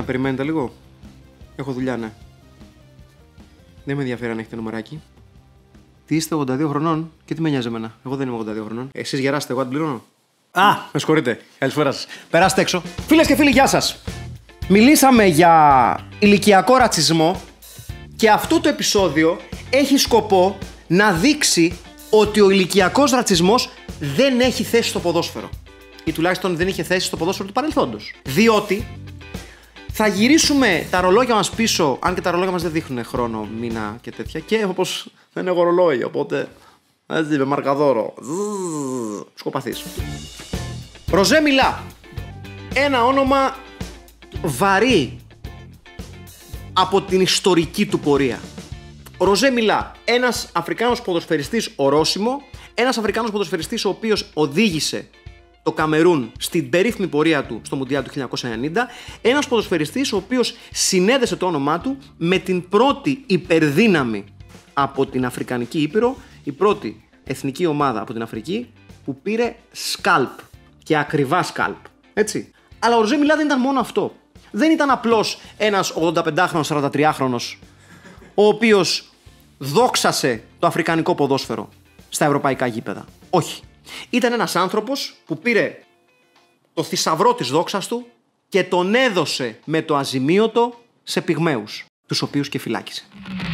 να περιμένετε λίγο. Έχω δουλειά, ναι. Δεν με ενδιαφέρει αν έχετε νομεράκι. Τι είστε 82 χρονών και τι με νοιάζει εμένα. Εγώ δεν είμαι 82 χρονών. Εσείς γεράστε, εγώ αν πληρώνω. Α, με συγχωρείτε. Καλησπέρα σας. Περάστε έξω. Φίλες και φίλοι, γεια σας. Μιλήσαμε για ηλικιακό ρατσισμό και αυτό το επεισόδιο έχει σκοπό να δείξει ότι ο ηλικιακός ρατσισμός δεν έχει θέση στο ποδόσφαιρο. Ή τουλάχιστον δεν είχε θέση στο ποδόσφαιρο του παρελθόντος. Διότι θα γυρίσουμε τα ρολόγια μας πίσω, αν και τα ρολόγια μας δεν δείχνουν χρόνο, μήνα και τέτοια. Και όπως δεν έχω ρολόγια, οπότε έτσι με μαρκαδόρο. Σκοπαθείς. Ροζέ Μιλά. Ένα όνομα βαρύ από την ιστορική του πορεία. Ο Ροζέ Μιλά, ένας Αφρικάνος ποδοσφαιριστής ορόσημο, ένας Αφρικάνος ποδοσφαιριστής ο οποίος οδήγησε το Καμερούν στην περίφημη πορεία του στο Μουντιάλ του 1990, ένας ποδοσφαιριστής ο οποίος συνέδεσε το όνομά του με την πρώτη υπερδύναμη από την Αφρικανική Ήπειρο, η πρώτη εθνική ομάδα από την Αφρική που πήρε σκάλπ και ακριβά σκάλπ, έτσι. Αλλά ο Ροζέ Μιλά δεν ήταν μόνο αυτό. Δεν ήταν απλώς ένας 85χρονος, 43χρονος ο οποίος δόξασε το αφρικανικό ποδόσφαιρο στα ευρωπαϊκά γήπεδα. Όχι. Ήταν ένας άνθρωπος που πήρε το θησαυρό της δόξας του και τον έδωσε με το αζημίωτο σε πυγμαίους, τους οποίους και φυλάκισε.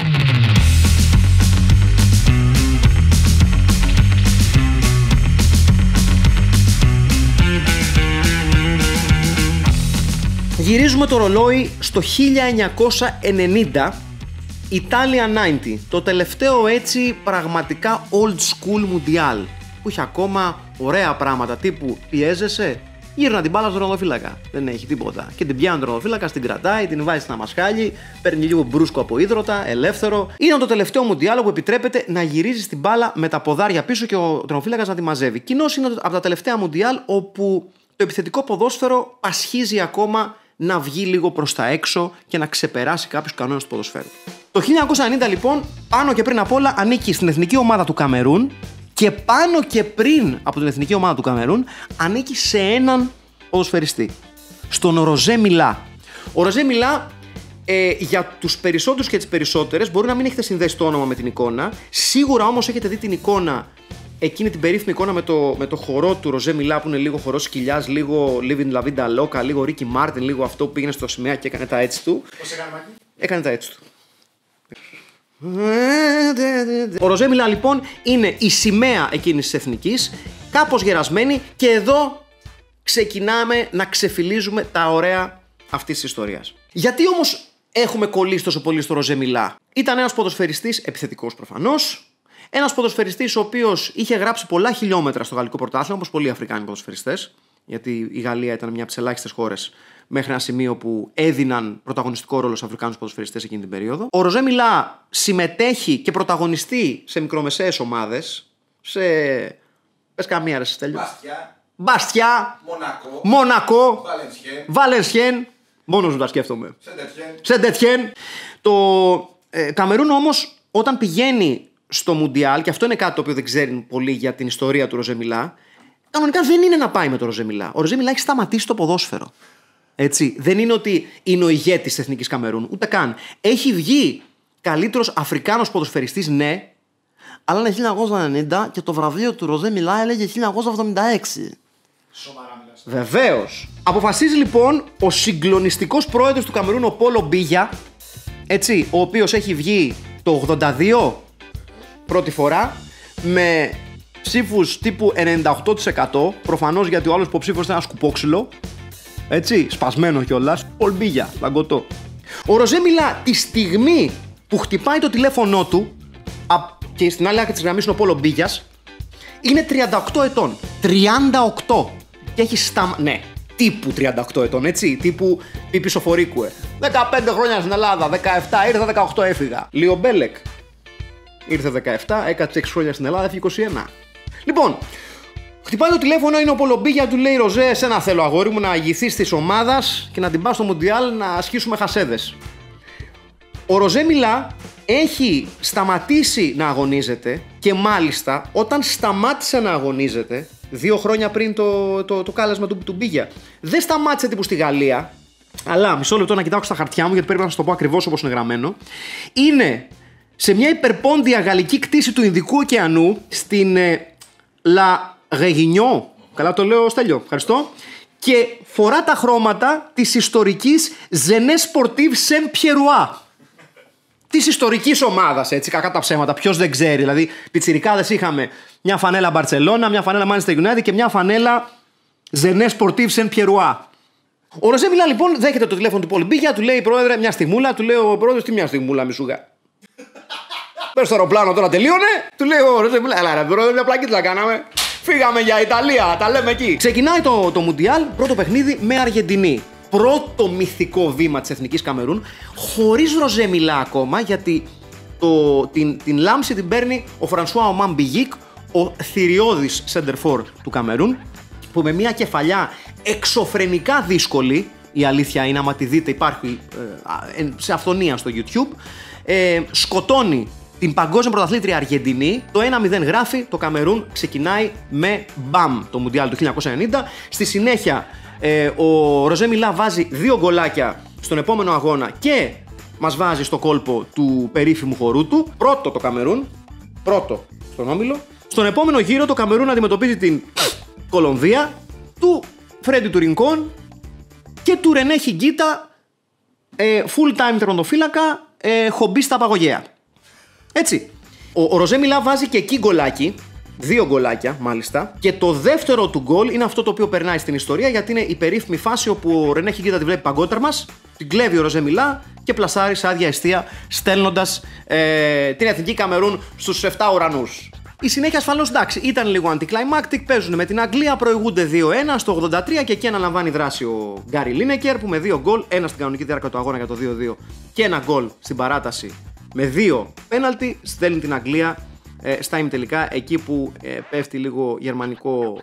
Γυρίζουμε το ρολόι στο 1990, Italia 90, το τελευταίο έτσι πραγματικά old school Mundial, που είχε ακόμα ωραία πράγματα τύπου πιέζεσαι, γύρνα την μπάλα στον τερματοφύλακα. Δεν έχει τίποτα. Και την πιάνει τον τερματοφύλακα, την κρατάει, την βάζει στην αμασχάλη, παίρνει λίγο μπρούσκο από ίδρωτα, ελεύθερο. Ήταν το τελευταίο Μουντιάλ που επιτρέπεται να γυρίζει την μπάλα με τα ποδάρια πίσω και ο τερματοφύλακας να τη μαζεύει. Κοινώς είναι από τα τελευταία Μουντιάλ όπου το επιθετικό ποδόσφαιρο πασχίζει ακόμα να βγει λίγο προς τα έξω και να ξεπεράσει κάποιους κανόνες του ποδοσφαίρου. Το 1990 λοιπόν, πάνω και πριν απ' όλα, ανήκει στην εθνική ομάδα του Καμερούν και πάνω και πριν από την εθνική ομάδα του Καμερούν ανήκει σε έναν ποδοσφαιριστή, στον Ροζέ Μιλά. Ο Ροζέ Μιλά, για τους περισσότερους και τις περισσότερες, μπορεί να μην έχετε συνδέσει το όνομα με την εικόνα, σίγουρα όμως έχετε δει την εικόνα, εκείνη την περίφημη εικόνα με το χορό του Ροζέ Μιλά που είναι λίγο χορό σκυλιάς, λίγο Living La Vida Loca, λίγο Ricky Martin, λίγο αυτό που πήγαινε στο σημαία και έκανε τα έτσι του. Πώς έκανε, Μάκη? Έκανε τα έτσι του. Ο Ροζέ Μιλά λοιπόν είναι η σημαία εκείνης της εθνικής, κάπως γερασμένη, και εδώ ξεκινάμε να ξεφυλίζουμε τα ωραία αυτής της ιστορίας. Γιατί όμως έχουμε κολλήσει τόσο πολύ στο Ροζέ Μιλά? Ήταν ένας ποδοσφαιριστής, επιθετικός προφανώς, ένας ποδοσφαιριστής ο οποίος είχε γράψει πολλά χιλιόμετρα στο γαλλικό πρωτάθλημα, όπως πολλοί Αφρικάνοι ποδοσφαιριστές, γιατί η Γαλλία ήταν μια από τις ελάχιστες χώρες μέχρι ένα σημείο που έδιναν πρωταγωνιστικό ρόλο στους Αφρικάνους ποδοσφαιριστές εκείνη την περίοδο. Ο Ροζέ Μιλά συμμετέχει και πρωταγωνιστεί σε μικρομεσαίες ομάδες, σε... πες καμία ρε Στέλιο. Μπαστιά, Μονακό, Βαλενσιέν, μόνος μου τα σκέφτομαι. Σεντετιέν. Το Καμερούν όμως όταν πηγαίνει στο Μουντιάλ, και αυτό είναι κάτι το οποίο δεν ξέρουν πολύ για την ιστορία του Ροζέ Μιλά, κανονικά δεν είναι να πάει με το Ροζέ Μιλά. Ο Ροζέ Μιλά έχει σταματήσει το ποδόσφαιρο. Έτσι. Δεν είναι ότι είναι ο ηγέτης της εθνικής Καμερούν, ούτε καν. Έχει βγει καλύτερος Αφρικάνος ποδοσφαιριστής, ναι, αλλά είναι 1990 και το βραβείο του Ροζέ Μιλά έλεγε 1976. Σοβαρά μιλάς. Βεβαίως. Αποφασίζει λοιπόν ο συγκλονιστικός πρόεδρος του Καμερούν, ο Πόλο Μπίγια, έτσι, ο οποίος έχει βγει το 82 πρώτη φορά, με ψήφους τύπου 98%, προφανώς γιατί ο άλλος υποψήφιος ήταν ένα σκουπόξυλο, έτσι, σπασμένο κιόλας, Πολ Μπίγια, λαγκωτό. Ο Ροζέ Μιλά, τη στιγμή που χτυπάει το τηλέφωνό του, και στην άλλη άκρη της γραμμής είναι ο Πόλο Μπίγιας, είναι 38 ετών. 38! Και έχει ναι, τύπου 38 ετών, έτσι, τύπου Πίπη Σοφορίκουε. 15 χρόνια στην Ελλάδα, 17 ήρθα, 18 έφυγα. Λίο Μπέλεκ. Ήρθε 17, έκατσε 6 χρόνια στην Ελλάδα, έφυγε 21. Λοιπόν, χτυπάει το τηλέφωνο, είναι ο Πόλο Μπίγια, του λέει: Ροζέ, εσένα θέλω, αγόρι μου, να ηγηθείς της ομάδας και να την πας στο Μουντιάλ να ασκήσουμε χασέδες. Ο Ροζέ Μιλά έχει σταματήσει να αγωνίζεται και μάλιστα όταν σταμάτησε να αγωνίζεται 2 χρόνια πριν το κάλεσμα του Μπίγια, δεν σταμάτησε τύπου στη Γαλλία, Αλλά μισό λεπτό να κοιτάξω στα χαρτιά μου, γιατί πρέπει να σας το πω ακριβώς όπως είναι γραμμένο. Είναι σε μια υπερπόντια γαλλική κτήση του Ινδικού ωκεανού, στην La Réunion. Καλά το λέω, Στέλιο, ευχαριστώ. Και φορά τα χρώματα της ιστορικής Jeunesse Sportive Saint-Pierrois. Της ιστορικής ομάδας, έτσι, κακά τα ψέματα. Ποιος δεν ξέρει. Δηλαδή, πιτσιρικάδες είχαμε μια φανέλα Μπαρτσελώνα, μια φανέλα Manchester United και μια φανέλα Jeunesse Sportive Saint-Pierrois. Ο Ροζέ Μιλά λοιπόν δέχεται το τηλέφωνο του Πολ Μπίγια, του λέει: Πρόεδρε, μια στιγμούλα. Του λέει ο πρόεδρος: Τι μια στιγμούλα, μισούγα. Πες στο αεροπλάνο τώρα τελείωνε. Του λέει ο Ροζέ Μιλά: Ελά, ρε πρόεδρε, μια πλακίτσα κάναμε. Φύγαμε για Ιταλία, τα λέμε εκεί. Ξεκινάει το Μουντιάλ, πρώτο παιχνίδι με Αργεντινή. Πρώτο μυθικό βήμα της Εθνικής Καμερούν, χωρίς Ροζέ Μιλά ακόμα, γιατί την λάμψη την παίρνει ο Φρανσουά Ομάν Μπιγίκ, ο θηριώδης σέντερφορ του Καμερούν, που με μια κεφαλιά εξωφρενικά δύσκολη, η αλήθεια είναι, άμα τη δείτε υπάρχει σε αυθονία στο YouTube, σκοτώνει την παγκόσμια πρωταθλήτρια Αργεντινή. Το 1-0 γράφει, το Καμερούν ξεκινάει με μπαμ το Μουντιάλ του 1990. Στη συνέχεια ο Ροζέ Μιλά βάζει 2 γκολάκια στον επόμενο αγώνα και μας βάζει στο κόλπο του περίφημου χορού του. Πρώτο το Καμερούν, πρώτο στον όμιλο. Στον επόμενο γύρο το Καμερούν αντιμετωπίζει την Κολομβία του Φρέντι του Ρινκόν και του Ρενέ Χιγκίτα, full time τερματοφύλακα, χομπίστα παγωγέα. Έτσι. Ο Ροζέ Μιλά βάζει και εκεί γκολάκι, 2 γκολάκια μάλιστα, και το δεύτερο του γκολ είναι αυτό το οποίο περνάει στην ιστορία, γιατί είναι η περίφημη φάση όπου ο Ρενέ Χιγκίτα τη βλέπει παγκότερμας, την κλέβει ο Ροζέ Μιλά και πλασάρει σε άδεια εστία, στέλνοντας την Εθνική Καμερούν στους 7 ουρανούς. Η συνέχεια ασφαλώς εντάξει, ήταν λίγο anticlimactic, παίζουν με την Αγγλία, προηγούνται 2-1 στο 83 και εκεί αναλαμβάνει δράση ο Γκάρι Λίνεκερ, που με 2 γκολ, ένα στην κανονική διάρκεια του αγώνα για το 2-2 και ένα γκολ στην παράταση με 2 πέναλτι, στέλνει την Αγγλία στα ημιτελικά, εκεί που πέφτει λίγο γερμανικό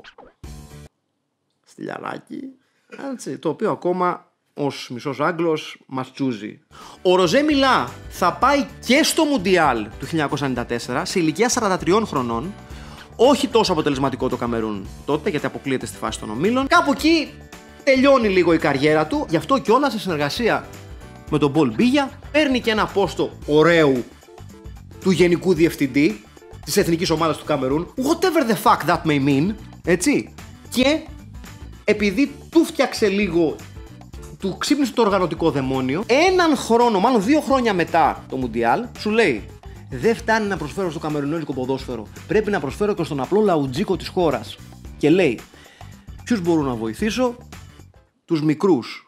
στυλιαράκι, το οποίο ακόμα ως μισός Άγγλος μας τσούζει. Ο Ροζέ Μιλά θα πάει και στο Μουντιάλ του 1994 σε ηλικία 43 χρονών. Όχι τόσο αποτελεσματικό το Καμερούν τότε, γιατί αποκλείεται στη φάση των ομίλων. Κάπου εκεί τελειώνει λίγο η καριέρα του. Γι' αυτό κιόλας, σε συνεργασία με τον Πολ Μπίγια, παίρνει και ένα πόστο ωραίου του γενικού διευθυντή της εθνικής ομάδας του Καμερούν. Whatever the fuck that may mean. Έτσι. Και επειδή του φτιάξε λίγο, του ξύπνησε το οργανωτικό δαιμόνιο, έναν χρόνο, μάλλον 2 χρόνια μετά το Μουντιάλ, σου λέει: δεν φτάνει να προσφέρω στο καμερουνέζικο ποδόσφαιρο. Πρέπει να προσφέρω και στον απλό λαουτζίκο της χώρας. Και λέει: ποιους μπορώ να βοηθήσω? Τους μικρούς.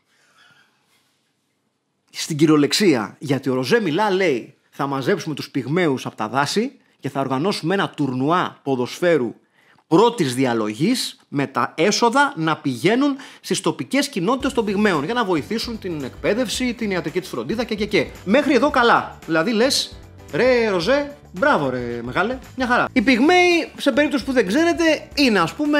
Στην κυριολεξία. Γιατί ο Ροζέ Μιλά λέει: θα μαζέψουμε τους πυγμαίους από τα δάση και θα οργανώσουμε ένα τουρνουά ποδοσφαίρου πρώτης διαλογής, με τα έσοδα να πηγαίνουν στις τοπικές κοινότητες των πυγμαίων για να βοηθήσουν την εκπαίδευση, την ιατρική της φροντίδα και. Μέχρι εδώ καλά. Δηλαδή λες: ρε Ροζέ, μπράβο ρε μεγάλε, μια χαρά. Οι πυγμαίοι, σε περίπτωση που δεν ξέρετε, είναι ας πούμε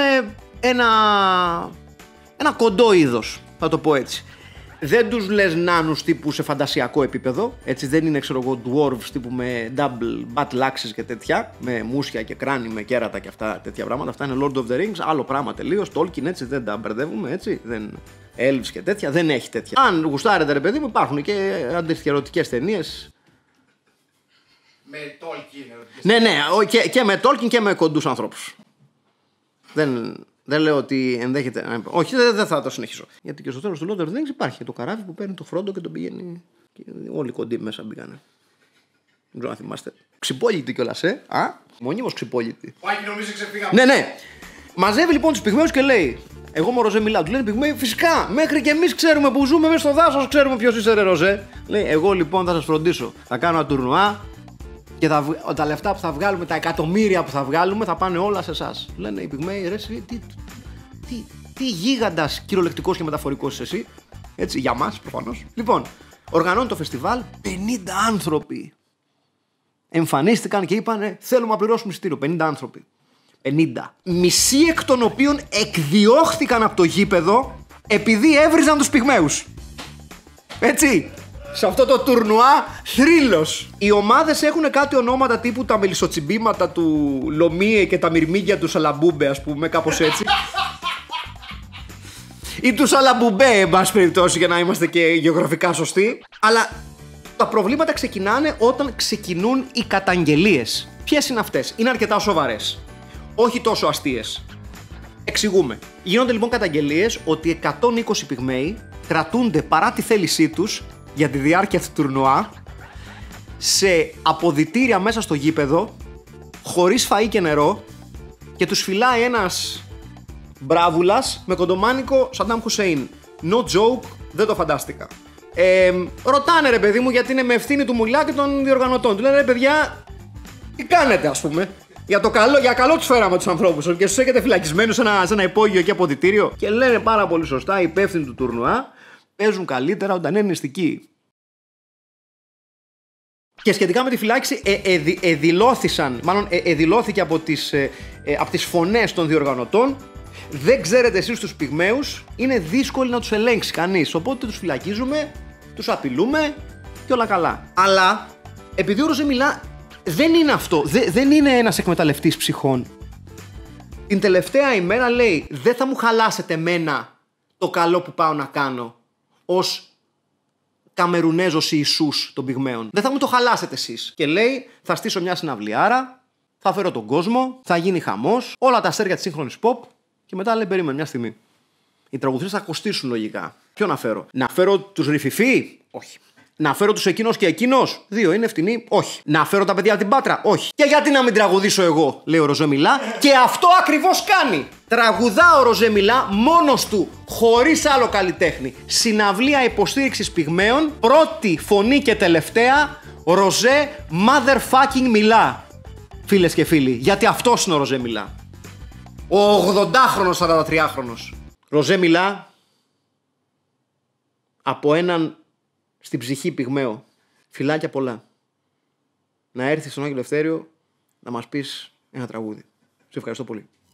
ένα κοντό είδος, θα το πω έτσι. Δεν τους λες νάνους τύπου σε φαντασιακό επίπεδο, έτσι, δεν είναι, ξέρω εγώ, dwarves τύπου με double battle axes και τέτοια, με μουσια και κράνη, με κέρατα και αυτά τέτοια πράγματα. Αυτά είναι Lord of the Rings, άλλο πράγμα τελείως, Tolkien, έτσι, δεν τα μπερδεύουμε, έτσι, δεν... elves και τέτοια, δεν έχει τέτοια. Αν γουστάρετε ρε παιδί μου, υπάρχουν και αντιερωτικές ταινίες. Με Tolkien. Ναι, και με Tolkien και με κοντούς ανθρώπους. Δεν λέω ότι ενδέχεται. Όχι, δεν θα το συνεχίσω. Γιατί και στο τέλος του Lord of the Rings υπάρχει το καράβι που παίρνει το Φρόντο και τον πηγαίνει. Και όλοι οι κοντοί μέσα μπήκανε. Δεν ξέρω αν θυμάστε. Ξυπόλυτη κιόλας, μονίμως ξυπόλυτη. Πάκι, νομίζω ξεφύγαμε. Ναι. Μαζεύει λοιπόν τους πυγμαίους και λέει: εγώ με Ροζέ Μιλάω. Του λένε πυγμαίοι: φυσικά, μέχρι και εμείς ξέρουμε που ζούμε μέσα στο δάσος, ξέρουμε ποιος είσαι, ρε Ροζέ. Λέει: εγώ λοιπόν θα σας φροντίσω. Θα κάνω ένα τουρνουά. Και τα λεφτά που θα βγάλουμε, τα εκατομμύρια που θα βγάλουμε, θα πάνε όλα σε εσάς. Λένε οι πυγμαίοι: ρε, τι γίγαντας κυριολεκτικός και μεταφορικός είσαι εσύ. Έτσι, για μας προφανώς. Λοιπόν, οργανώνει το φεστιβάλ. 50 άνθρωποι εμφανίστηκαν και είπανε: θέλουμε να πληρώσουμε εισιτήριο. 50 άνθρωποι. 50. Μισοί εκ των οποίων εκδιώχθηκαν από το γήπεδο επειδή έβριζαν τους πυγμαίους. Έτσι. Σε αυτό το τουρνουά θρύλος. Οι ομάδες έχουν κάτι ονόματα τύπου τα μελισσοτσιμπήματα του Λομίε και τα μυρμήγκια του Σαλαμπούμπε, ας πούμε, κάπως έτσι. ή του Σαλαμπουμπέ, εν πάση περιπτώσει, για να είμαστε και γεωγραφικά σωστοί. Αλλά τα προβλήματα ξεκινάνε όταν ξεκινούν οι καταγγελίες. Ποιες είναι αυτές? Είναι αρκετά σοβαρές. Όχι τόσο αστείες. Εξηγούμε. Γίνονται λοιπόν καταγγελίες ότι 120 πυγμαίοι κρατούνται παρά τη θέλησή τους για τη διάρκεια του τουρνουά σε αποδυτήρια μέσα στο γήπεδο, χωρίς φαΐ και νερό, και τους φυλάει ένας μπράβουλας με κοντομάνικο Σαντάμ Χουσέιν. No joke, δεν το φαντάστηκα. Ρωτάνε ρε παιδί μου, γιατί είναι με ευθύνη του Μουλά και των διοργανωτών. Του λένε ρε παιδιά, τι κάνετε, ας πούμε? Για καλό τους φέραμε τους ανθρώπους και τους έχετε φυλακισμένους σε ένα υπόγειο και αποδυτήριο. Και λένε πάρα πολύ σωστά, οι υπεύθυνοι του τουρνουά παίζουν καλύτερα όταν είναι νηστικοί. Και σχετικά με τη φυλάξη, εδηλώθηκε από τις φωνές των διοργανωτών. Δεν ξέρετε εσείς τους πυγμαίους, είναι δύσκολο να τους ελέγξει κανείς. Οπότε τους φυλακίζουμε, τους απειλούμε και όλα καλά. Αλλά επειδή ο Ροζέ Μιλά δεν είναι αυτό, δεν είναι ένας εκμεταλλευτής ψυχών. Την τελευταία ημέρα λέει, δεν θα μου χαλάσετε εμένα το καλό που πάω να κάνω ως Καμερουνέζος Ιησούς των πυγμαίων. Δεν θα μου το χαλάσετε εσείς. Και λέει, θα στήσω μια συναυλιάρα, θα φέρω τον κόσμο, θα γίνει χαμός, όλα τα αστέρια της σύγχρονης pop. Και μετά λέει, περίμενε μια στιγμή. Οι τραγουδιστές θα κοστίσουν λογικά. Ποιο να φέρω? Να φέρω τους Ρηφιφί? Όχι. Να φέρω τους εκείνος και εκείνος? Δύο είναι φτηνοί? Όχι. Να φέρω τα παιδιά από την Πάτρα? Όχι. Και γιατί να μην τραγουδήσω εγώ, λέει ο Ροζέ Μιλά, και αυτό ακριβώς κάνει. Τραγουδά ο Ροζέ Μιλά μόνος του, χωρίς άλλο καλλιτέχνη. Συναυλία υποστήριξης πυγμαίων, πρώτη φωνή και τελευταία, Ροζέ motherfucking Μιλά. Φίλες και φίλοι, γιατί αυτός είναι ο Ροζέ Μιλά. Ο 80χρονος, 43χρονος. Ροζέ Μιλά από έναν στην ψυχή πυγμαίο. Φιλάκια πολλά. Να έρθεις στον Άγιο Ελευθέριο να μας πεις ένα τραγούδι. Σε ευχαριστώ πολύ.